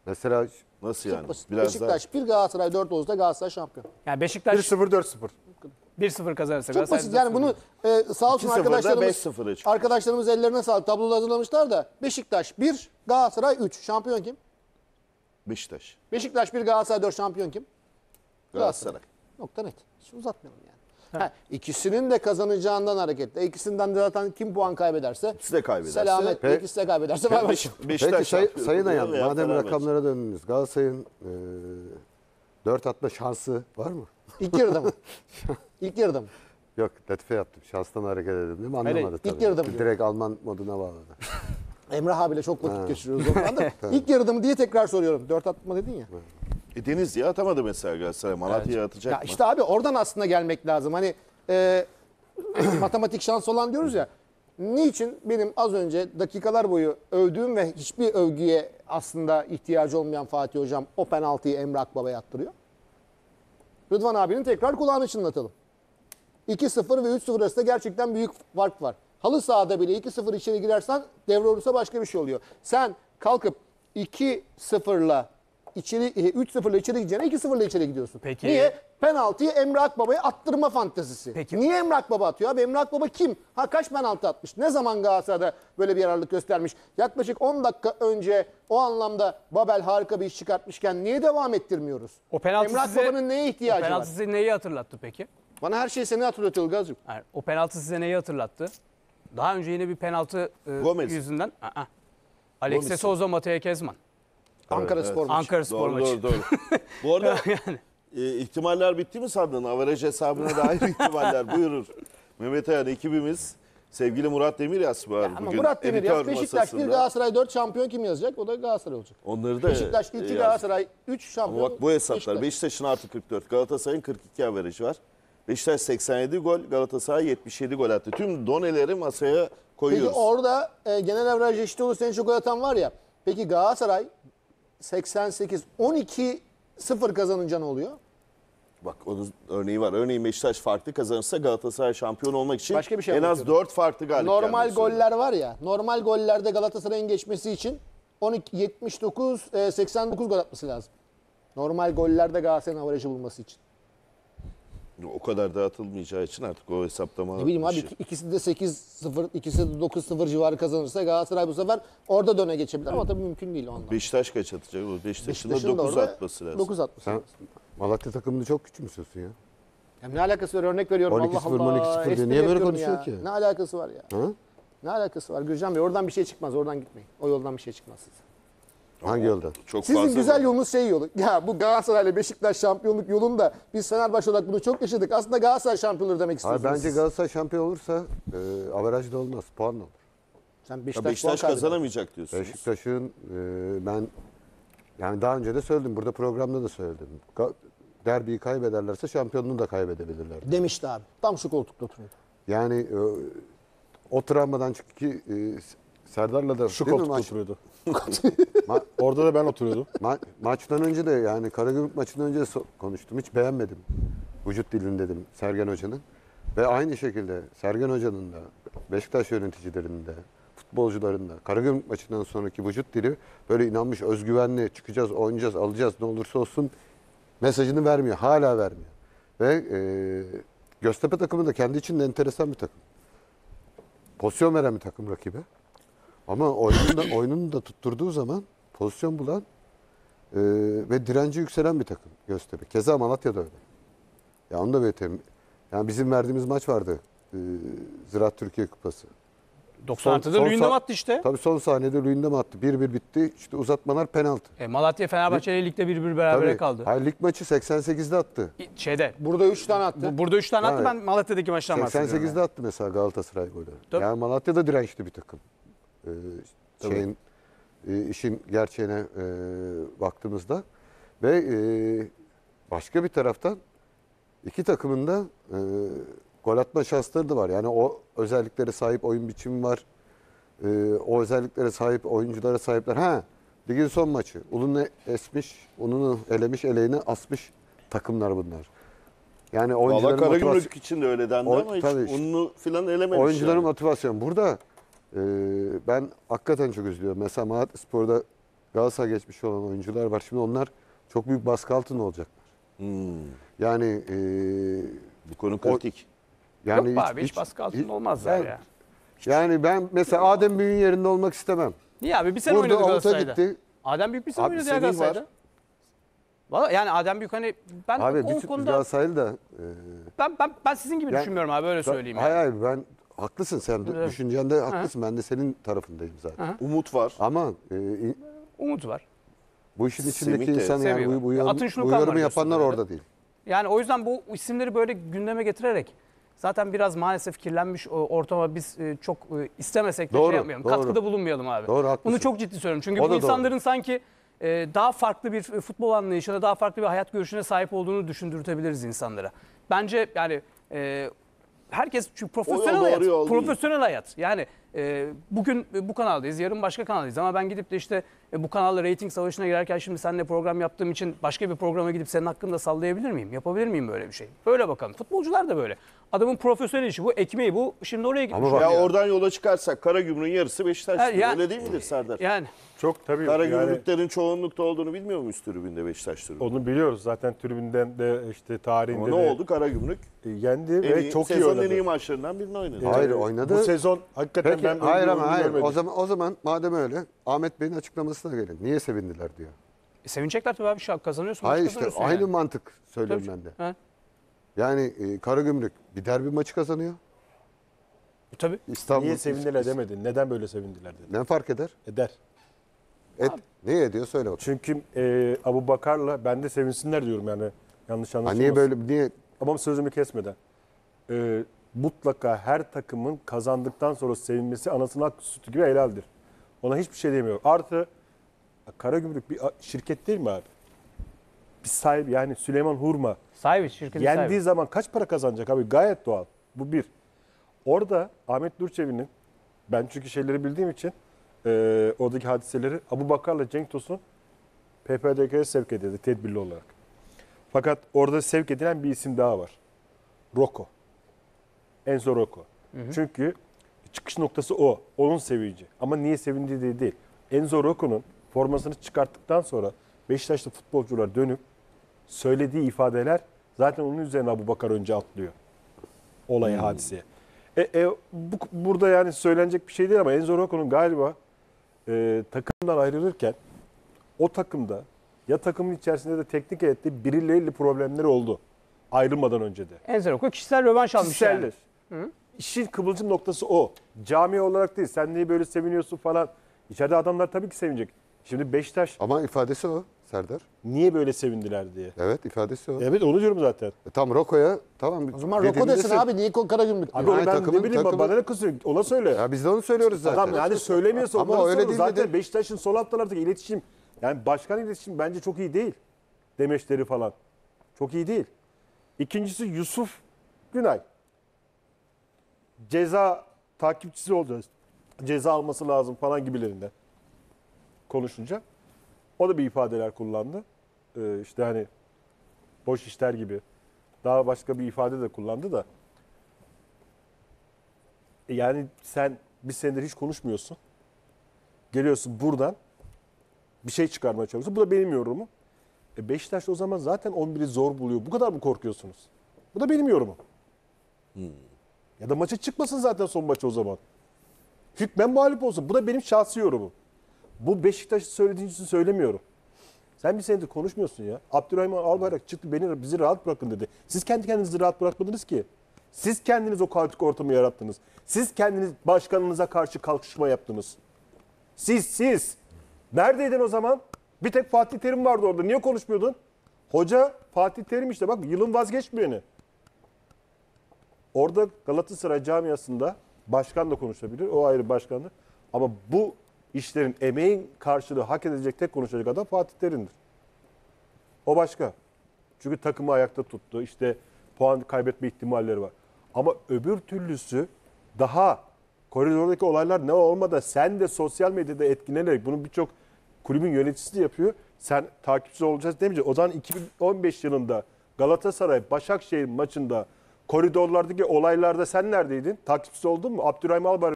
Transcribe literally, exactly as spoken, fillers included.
Mesela Nasıl yani? Basit. Biraz Beşiktaş bir, Galatasaray dört olursa Galatasaray şampiyon. Yani Beşiktaş bir sıfır dört sıfır. bir sıfır kazanırsa Çok basit yani bunu e, sağ olsun iki sıfırda arkadaşlarımız, beş sıfıra çıkıyor. arkadaşlarımız ellerine sağlık tabloda hazırlamışlar da Beşiktaş bir, Galatasaray üç. Şampiyon kim? Beşiktaş. Beşiktaş bir, Galatasaray dört. Şampiyon kim? Galatasaray. Nokta net. Hiç uzatmayalım yani. Ha, ikisinin de kazanacağından hareketle. İkisinden de zaten kim puan kaybederse İkisi de kaybederse. selametle, Pe- ikisi de kaybederse bay bay. Beşiktaş peki say, şampiyon Sayın oluyor Ayan, veya madem Fenerbahçe. rakamlara döndünüz, Galatasaray'ın e, dört atma şansı var mı? İlk yarıda mı? İlk yarıda mı? Yok, latife yaptım. Şanstan hareket edelim değil mi? Hayır, Anlamadı ilk tabii. yarıda mı diyor? Direkt Alman moduna bağladı. Emrah abiyle çok vakit geçiriyoruz o zaman da. İlk yarıda mı diye tekrar soruyorum. Dört atma dedin ya. E, Denizli'ye atamadı mesela Galatasaray. Malatya'ya atacak Ya mı? işte abi oradan aslında gelmek lazım. Hani e, matematik şans olan diyoruz ya. Niçin benim az önce dakikalar boyu övdüğüm ve hiçbir övgüye aslında ihtiyacı olmayan Fatih Hocam o penaltıyı Emre Akbaba'ya attırıyor? Rıdvan abinin tekrar kulağını çınlatalım. iki sıfır ve üç sıfır arasında gerçekten büyük fark var. Halı sahada bile iki sıfır içeri girersen devre olursa başka bir şey oluyor. Sen kalkıp iki sıfırla içeri üç sıfırla içeri gideceğine iki sıfırla içeri gidiyorsun. Peki. Niye? Penaltıyı Emre Akbaba'ya attırma fantezisi. Peki. Niye Emre Akbaba atıyor abi? Emre Akbaba kim? Ha kaç penaltı atmış? Ne zaman Galatasaray'da böyle bir yararlılık göstermiş? Yaklaşık on dakika önce o anlamda Babel harika bir iş çıkartmışken niye devam ettirmiyoruz? O penaltı Emre size, Akbaba'nın neye o ihtiyacı penaltı var? size neyi hatırlattı peki? Bana her şey seni hatırlatıyor Ilgaz'cığım. Yani o penaltı size neyi hatırlattı? Daha önce yine bir penaltı e, Gomez. yüzünden. Aa, Alexis Gomez. Souza, Mateo Kezman. Ankara Spor maçı. Ankara Spor Doğru, maçı. doğru, doğru. Bu arada e, ihtimaller bitti mi sandın? Averaj hesabına dair ihtimaller buyurur. Mehmet Ayan ekibimiz sevgili Murat Demiryas var Ama bugün. Murat Demiryaş, editör Beşiktaş bir, masasında. Galatasaray dört şampiyon kim yazacak? O da Galatasaray olacak. Onları da Beşiktaş iki, e, Galatasaray üç Ama şampiyon. bak bu hesaplar. Beşiktaş. Beşiktaş'ın artı kırk dört. Galatasaray'ın kırk iki averajı var. Beşiktaş seksen yedi gol, Galatasaray yetmiş yedi gol attı. Tüm doneleri masaya koyuyoruz. Peki orada e, genel averaj eşit olursa en çok gol atan var ya. Peki Galatasaray seksen sekiz on iki sıfır kazanınca ne oluyor? Bak onun örneği var. Örneğin Beşiktaş farklı kazanırsa Galatasaray şampiyon olmak için Başka bir şey en az anlatıyorum. dört farklı galip Normal gelmesi lazım. goller var ya. Normal gollerde Galatasaray'ın geçmesi için on iki yetmiş dokuz e, seksen dokuz gol atması lazım. Normal gollerde Galatasaray'ın averajı bulması için. O kadar dağıtılmayacağı için artık o hesaplama... Ne bileyim abi bir şey. ikisi de sekiz sıfır, ikisi de dokuz sıfır civarı kazanırsa Galatasaray bu sefer orada döne geçebilir ama tabii mümkün değil o anlamda. Beşiktaş kaç atacak? O Beşiktaş'ın da Beşiktaş'ın da dokuz orada atması lazım. dokuz atması Sen lazım. Malatya takımını çok küçümsüyorsun ya. Ya ne alakası var? Örnek veriyorum. on iki Allah sıfır, Allah. on iki sıfır diyor. Espri Niye böyle yapıyorum konuşuyor ya. ki? Ne alakası var ya? Ha? Ne alakası var? Gürcan Bey oradan bir şey çıkmaz. Oradan gitmeyin. O yoldan bir şey çıkmaz size. Hangi yoldan? Çok Sizin fazla güzel var. yolunuz şey yolu. Ya bu Galatasaray ile Beşiktaş şampiyonluk yolunda biz Fenerbahçe olarak bunu çok yaşadık. Aslında Galatasaray şampiyonluğu demek Abi istiyorsunuz. bence siz. Galatasaray şampiyon olursa e, averaj da olmaz, puan da olur. Sen Ya Beşiktaş, Beşiktaş puan kaybeder. kazanamayacak diyorsunuz. Beşiktaş'ın e, ben yani daha önce de söyledim, burada programda da söyledim. Ga- Derbiyi kaybederlerse şampiyonluğu da kaybedebilirler. Demişti abi. Tam şu koltukta oturuyordu. Yani e, o travmadan çık ki e, Serdar'la da Şu değil mi koltukta maç- oturuyordu. ma- Orada da ben oturuyordum. ma- maçtan önce de yani Karagümrük maçından önce de so- konuştum. Hiç beğenmedim vücut dilini dedim Sergen Hoca'nın. Ve aynı şekilde Sergen Hoca'nın da Beşiktaş yöneticilerinin de futbolcuların da Karagümrük maçından sonraki vücut dili böyle inanmış, özgüvenli çıkacağız, oynayacağız, alacağız ne olursa olsun mesajını vermiyor. Hala vermiyor. Ve e, Göztepe takımı da kendi içinde enteresan bir takım. Pozisyon veren bir takım rakibe. Ama oyununu da, oyununu da tutturduğu zaman pozisyon bulan e, ve direnci yükselen bir takım Göztepe. Keza Malatya da öyle. Ya onu da belirtelim. Yani bizim verdiğimiz maç vardı. E, Ziraat Türkiye Kupası. doksan altıda son Luyendam sa- attı işte. Tabii son saniyede Luyendam attı. bir bir bitti. İşte uzatmalar penaltı. E, Malatya Fenerbahçe ile ligde bir bir berabere Tabii. kaldı. Hayır, lig maçı seksen sekizde attı. Şeyde. Burada üç tane attı. Bu, burada üç tane attı. Evet. Ben Malatya'daki maçtan seksen bahsediyorum. sekizde attı mesela Galatasaray golü. Tabii. Yani Malatya'da dirençli bir takım. Ee, şeyin e, işin gerçeğine e, baktığımızda ve e, başka bir taraftan iki takımın da e, gol atma şansları da var. Yani o özelliklere sahip oyun biçimi var. E, o özelliklere sahip oyunculara sahipler. Ha, ligin son maçı. Ulunu esmiş, ununu elemiş, eleğini asmış takımlar bunlar. Yani Valla oyuncuların motivasyon- Karagümrük için de öyle dendi O- ama hiç tabii işte. ununu filan elememiş. oyuncuların yani. motivasyon. Burada e, ben hakikaten çok üzülüyorum. Mesela Malatyaspor'da Galatasaray geçmiş olan oyuncular var. Şimdi onlar çok büyük baskı altında olacaklar. Hmm. Yani e, Bu konu kritik. yani Yok abi hiç, baskı altında hiç- olmazlar yani- ya. Yani ben mesela Adem Büyük'ün yerinde olmak istemem. Niye abi? Bir sene Burada oynadı avuta Galatasaray'da. gitti. Adem Büyük bir sene Abi oynadı ya senin var. Galatasaray'da. Valla yani Adem Büyük hani ben Abi o bütün konuda Galatasaraylı da e, ben, ben ben sizin gibi Yani- düşünmüyorum abi öyle söyleyeyim hayır yani. hayır ben haklısın sen Evet. düşüncende haklısın. Ben de senin tarafındayım zaten. Hı. Umut var. Ama e, in- Umut var. bu işin içindeki Semih de insan yani seviyor. bu, bu, yorum- Atın şunu bu kan yorumu var yapanlar diyorsun orada değil. Yani o yüzden bu isimleri böyle gündeme getirerek zaten biraz maalesef kirlenmiş o ortama biz e, çok e, istemesek de Doğru, şey yapmayalım. doğru. Katkıda bulunmayalım abi. Doğru, haklısın. Bunu çok ciddi söylüyorum. Çünkü O bu da doğru. insanların sanki e, daha farklı bir futbol anlayışına, daha farklı bir hayat görüşüne sahip olduğunu düşündürtebiliriz insanlara. Bence yani e, herkes çünkü profesyonel doğru hayat. yol değil. Profesyonel hayat. Yani e, bugün bu kanaldayız, yarın başka kanaldayız ama ben gidip de işte e, bu kanalla reyting savaşına girerken şimdi seninle program yaptığım için başka bir programa gidip senin hakkında sallayabilir miyim? Yapabilir miyim böyle bir şey? Böyle bakalım. Futbolcular da böyle. Adamın profesyonel işi bu, ekmeği bu. Şimdi oraya gitmiş. Ama bak- Ya oluyor. oradan yola çıkarsak Karagümrük'ün yarısı Beşiktaş'tır. Ha, yani- Öyle değil midir Serdar? Yani Çok tabii. Yani Karagümrüklerin çoğunlukta olduğunu bilmiyor muyuz tribünde Beşiktaş tribünde? onu biliyoruz zaten tribünden de işte tarihinde Ama ne de oldu? Karagümrük e, yendi en ve iyi, çok iyi sezonun en oynadı. iyi maçlarından birini oynadı. Hayır, Ee, oynadı. Bu sezon hakikaten Peki ben hayır öyle ama oyun hayır. görmedim. O zaman o zaman madem öyle Ahmet Bey'in açıklamasına gelin. Niye sevindiler diyor. e, sevinecekler tabii abi. Şey, kazanıyorsun. Hayır maç işte kazanıyorsun aynı yani. mantık söylüyorum Tabii. ben de. Ha, Yani e, Karagümrük bir derbi maçı kazanıyor. tabii. İstanbul Niye sevindiler demedin. Neden böyle sevindiler dedin. Ne fark eder? Eder. Et, ne ediyor söyle bakalım. Çünkü e, Abu Bakar'la ben de sevinsinler diyorum yani yanlış Ha, anlaşılmasın. niye böyle niye Ama sözümü kesmeden. E, mutlaka her takımın kazandıktan sonra sevinmesi anasının ak sütü gibi helaldir. Ona hiçbir şey demiyorum. Artı Karagümrük bir a- şirket değil mi abi? Bir sahibi yani Süleyman Hurma. Sahibi, şirketin Yendiği sahibi. zaman kaç para kazanacak abi? Gayet doğal. Bu bir. Orada Ahmet Durçevi'nin ben çünkü şeyleri bildiğim için e, oradaki hadiseleri Abu Bakar'la Cenk Tosun P P D K'ye sevk edildi tedbirli olarak. Fakat orada sevk edilen bir isim daha var. Rocco. Enzo Rocco. Çünkü çıkış noktası o. Onun sevinci. Ama niye sevindiği de değil. Enzo Rocco'nun formasını çıkarttıktan sonra Beşiktaşlı futbolcular dönüp söylediği ifadeler zaten onun üzerine Abu Bakar önce atlıyor. Olaya, hadiseye. E, e, bu, burada yani söylenecek bir şey değil ama Enzo Rocco'nun galiba e, takımdan ayrılırken o takımda ya takımın içerisinde de teknik heyette birileriyle problemleri oldu. Ayrılmadan önce de. Enzer Oku kişisel rövanş almış yani. Kişiseldir. İşin kıvılcım noktası o. Cami olarak değil. Sen niye böyle seviniyorsun falan. İçeride adamlar tabii ki sevinecek. Şimdi Beşiktaş ama ifadesi o Serdar. niye böyle sevindiler diye. Evet ifadesi o. Evet onu diyorum zaten. E, tam Roko'ya tamam. O zaman Roko desin abi niye Karagümrük? Abi diyor? onu ben takımın- ne bileyim takımın- bana ne kızıyor ona söyle. Ya biz de onu söylüyoruz zaten. Adam yani söylemiyorsa Ama onları öyle sorun. değil Zaten dedi. Beşiktaş'ın sol haftalardaki iletişim yani başkan iletişim bence çok iyi değil. Demeçleri falan. Çok iyi değil. İkincisi Yusuf Günay. Ceza takipçisi olacağız. Ceza alması lazım falan gibilerinden konuşunca. O da bir ifadeler kullandı. Ee, işte hani boş işler gibi. Daha başka bir ifade de kullandı da. E Yani sen bir senedir hiç konuşmuyorsun. Geliyorsun buradan bir şey çıkarmaya çalışıyorsun. Bu da benim yorumum. E Beşiktaş o zaman zaten on biri zor buluyor. Bu kadar mı korkuyorsunuz? Bu da benim yorumum. Ya da maça çıkmasın zaten son maçı o zaman. Hükmen mağlup olsun. Bu da benim şahsi yorumum. Bu Beşiktaş'ı söylediğin için söylemiyorum. Sen bir senedir konuşmuyorsun ya. Abdurrahman Albayrak çıktı beni bizi rahat bırakın dedi. Siz kendi kendinizi rahat bırakmadınız ki. Siz kendiniz o kaotik ortamı yarattınız. Siz kendiniz başkanınıza karşı kalkışma yaptınız. Siz siz. Neredeydin o zaman? Bir tek Fatih Terim vardı orada. Niye konuşmuyordun? Hoca Fatih Terim işte bak yılın vazgeçmeyeni. Orada Galatasaray camiasında başkan da konuşabilir. O ayrı başkandır. Ama bu işlerin emeğin karşılığı hak edecek tek konuşacak adam Fatih Terim'dir. O başka. Çünkü takımı ayakta tuttu. İşte puan kaybetme ihtimalleri var. Ama öbür türlüsü daha koridordaki olaylar ne olmadan sen de sosyal medyada etkilenerek bunu birçok kulübün yöneticisi de yapıyor. Sen takipçi olacağız demeyecek. O zaman iki bin on beş yılında Galatasaray Başakşehir maçında koridorlardaki olaylarda sen neredeydin? Takipçisi oldun mu? Abdurrahim Albayrak